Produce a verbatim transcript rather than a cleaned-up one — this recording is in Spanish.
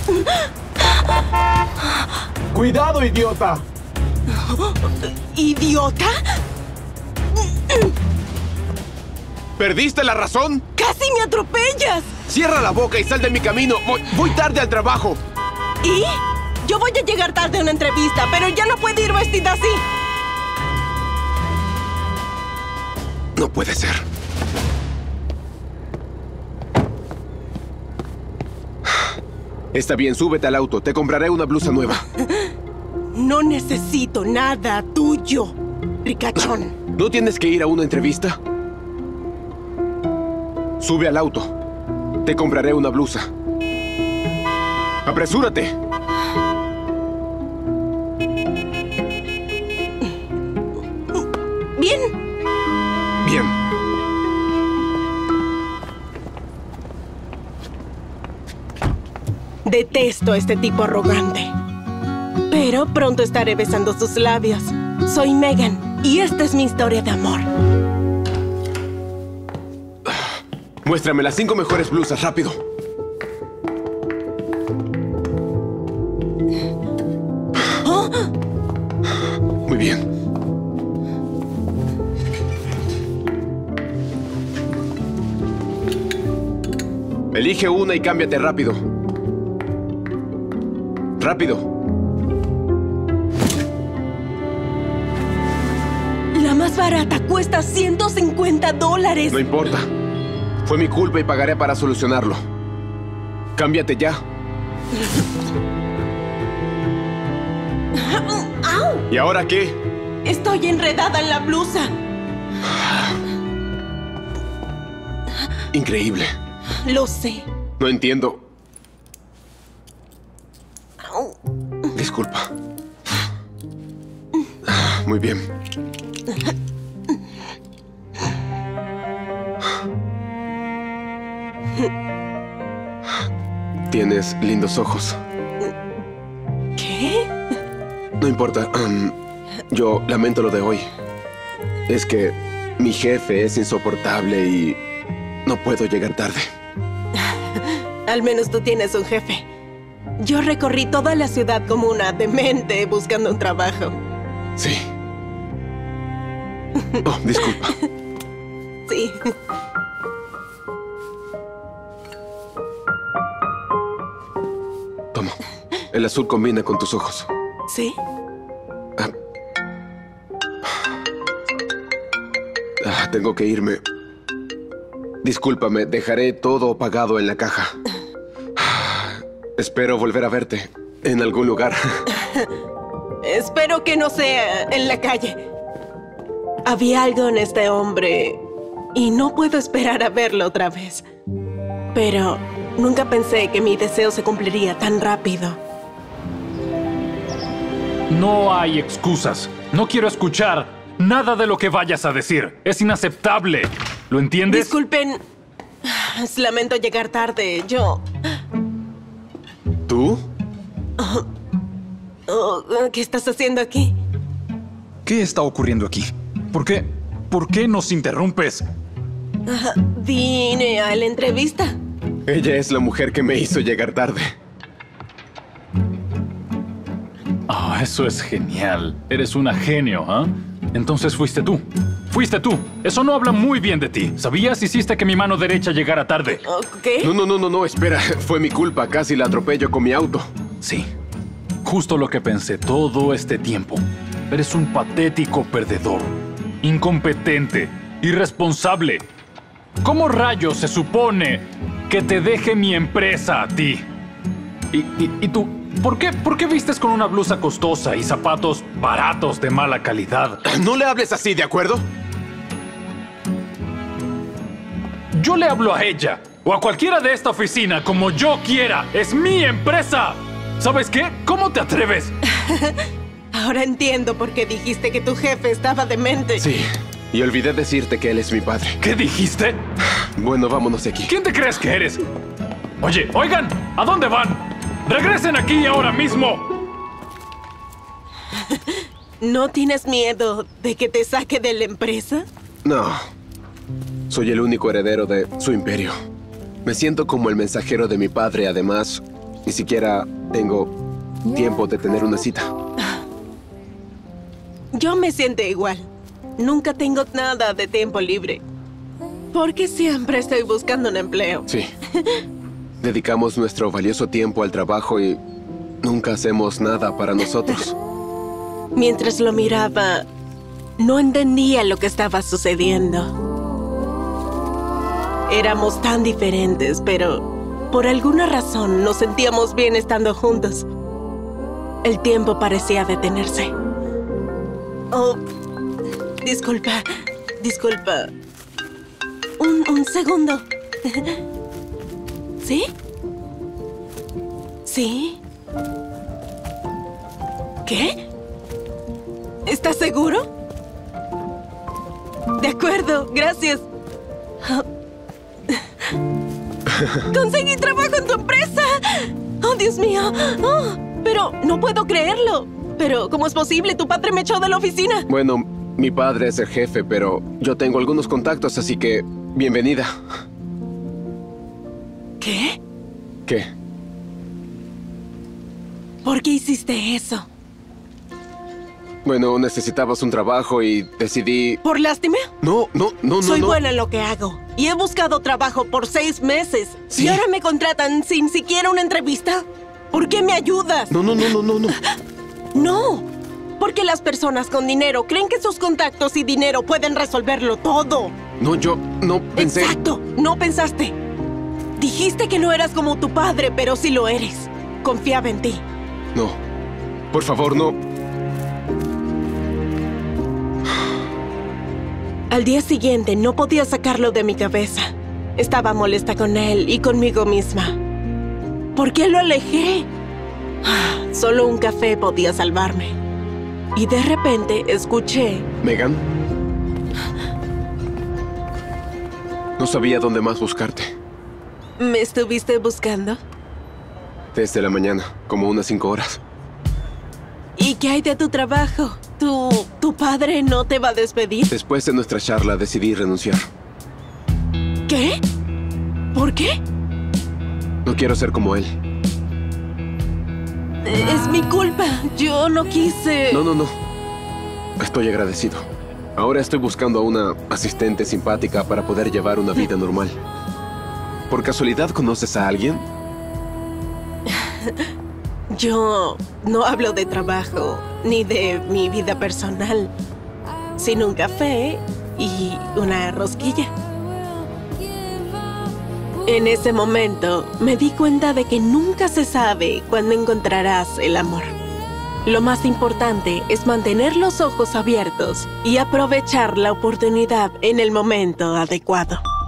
¡Cuidado, idiota! ¿Idiota? ¿Perdiste la razón? ¡Casi me atropellas! ¡Cierra la boca y sal de mi camino! Voy, voy tarde al trabajo. ¿Y? Yo voy a llegar tarde a una entrevista, pero ya no puedo ir vestida así. No puede ser. Está bien, súbete al auto. Te compraré una blusa nueva. No necesito nada tuyo, ricachón. ¿No tienes que ir a una entrevista? Sube al auto. Te compraré una blusa. ¡Apresúrate! Bien. Bien. Detesto a este tipo arrogante. Pero pronto estaré besando sus labios. Soy Megan y esta es mi historia de amor. Muéstrame las cinco mejores blusas, rápido. ¿Oh? Muy bien. Elige una y cámbiate rápido. Rápido. La más barata cuesta ciento cincuenta dólares. No importa. Fue mi culpa y pagaré para solucionarlo. Cámbiate ya. ¡Au! ¿Y ahora qué? Estoy enredada en la blusa. Increíble. Lo sé. No entiendo. Au. Disculpa. Muy bien. Tienes lindos ojos. ¿Qué? No importa. Um, yo lamento lo de hoy. Es que mi jefe es insoportable y no puedo llegar tarde. Al menos tú tienes un jefe. Yo recorrí toda la ciudad como una demente buscando un trabajo. Sí. Oh, disculpa. Sí. Toma. El azul combina con tus ojos. ¿Sí? Ah. Ah, tengo que irme. Discúlpame, dejaré todo pagado en la caja. Espero volver a verte en algún lugar. Espero que no sea en la calle. Había algo en este hombre y no puedo esperar a verlo otra vez. Pero nunca pensé que mi deseo se cumpliría tan rápido. No hay excusas. No quiero escuchar nada de lo que vayas a decir. Es inaceptable. ¿Lo entiendes? Disculpen. Lamento llegar tarde. Yo... ¿Tú? Oh, oh, ¿qué estás haciendo aquí? ¿Qué está ocurriendo aquí? ¿Por qué? ¿Por qué nos interrumpes? Uh, vine a la entrevista. Ella es la mujer que me hizo llegar tarde. Ah, oh, eso es genial. Eres una genio, ¿ah? ¿eh? Entonces fuiste tú. Fuiste tú. Eso no habla muy bien de ti. ¿Sabías? Hiciste que mi mano derecha llegara tarde. ¿Qué? No, no, no, no, no, espera. Fue mi culpa. Casi la atropello con mi auto. Sí. Justo lo que pensé todo este tiempo. Eres un patético perdedor. Incompetente. Irresponsable. ¿Cómo rayos se supone que te deje mi empresa a ti? Y, y, y tú, ¿por qué, ¿por qué vistes con una blusa costosa y zapatos baratos de mala calidad? No le hables así, ¿de acuerdo? Yo le hablo a ella o a cualquiera de esta oficina como yo quiera. ¡Es mi empresa! ¿Sabes qué? ¿Cómo te atreves? Ahora entiendo por qué dijiste que tu jefe estaba demente. Sí, y olvidé decirte que él es mi padre. ¿Qué dijiste? Bueno, vámonos de aquí. ¿Quién te crees que eres? Oye, oigan, ¿a dónde van? ¡Regresen aquí ahora mismo! ¿No tienes miedo de que te saque de la empresa? No. Soy el único heredero de su imperio. Me siento como el mensajero de mi padre. Además, Ni siquiera tengo tiempo de tener una cita. Yo me siento igual. Nunca tengo nada de tiempo libre. Porque siempre estoy buscando un empleo. Sí. Dedicamos nuestro valioso tiempo al trabajo y nunca hacemos nada para nosotros. Mientras lo miraba, no entendía lo que estaba sucediendo. Éramos tan diferentes, pero por alguna razón nos sentíamos bien estando juntos. El tiempo parecía detenerse. Oh, disculpa, disculpa. Un, un segundo. ¿Sí? ¿Sí? ¿Qué? ¿Estás seguro? De acuerdo, gracias. ¡Conseguí trabajo en tu empresa! ¡Oh, Dios mío! Oh, pero no puedo creerlo. Pero, ¿cómo es posible? Tu padre me echó de la oficina. Bueno, mi padre es el jefe, pero yo tengo algunos contactos, así que bienvenida. ¿Qué? ¿Qué? ¿Por qué hiciste eso? Bueno, necesitabas un trabajo y decidí... ¿Por lástima? No, no, no, no, Soy no. buena en lo que hago. Y he buscado trabajo por seis meses. Sí. ¿Y ahora me contratan sin siquiera una entrevista? ¿Por qué me ayudas? No, no, no, no, no, no. No, porque las personas con dinero creen que sus contactos y dinero pueden resolverlo todo. No, yo no pensé... Exacto, no pensaste. Dijiste que no eras como tu padre, pero sí lo eres. Confiaba en ti. No, por favor, no. Al día siguiente no podía sacarlo de mi cabeza. Estaba molesta con él y conmigo misma. ¿Por qué lo alejé? Solo un café podía salvarme. Y de repente escuché... ¿Megan? No sabía dónde más buscarte. ¿Me estuviste buscando? Desde la mañana, como unas cinco horas. ¿Y qué hay de tu trabajo? ¿Tu, tu padre no te va a despedir? Después de nuestra charla decidí renunciar. ¿Qué? ¿Por qué? No quiero ser como él. Es mi culpa. Yo no quise... No, no, no. Estoy agradecido. Ahora estoy buscando a una asistente simpática para poder llevar una vida normal. ¿Por casualidad conoces a alguien? Yo no hablo de trabajo ni de mi vida personal, sino un café y una rosquilla. En ese momento me di cuenta de que nunca se sabe cuándo encontrarás el amor. Lo más importante es mantener los ojos abiertos y aprovechar la oportunidad en el momento adecuado.